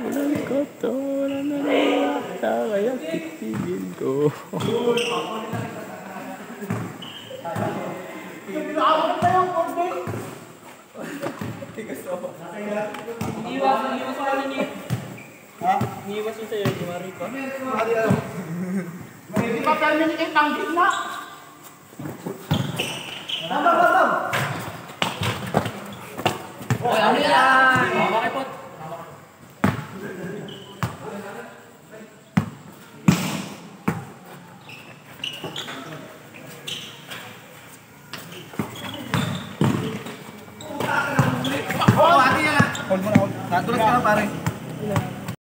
Ng kotoran na nilata, kaya titigil ko. Iniwas ko ano niya. Ha? Iniwas ko sa'yo, Jumari pa. Hindi pa terminate yung tanggit na. Tama. Okay, ano yan? Bakit po? Hold mo na, hold. Natulas ka na pare.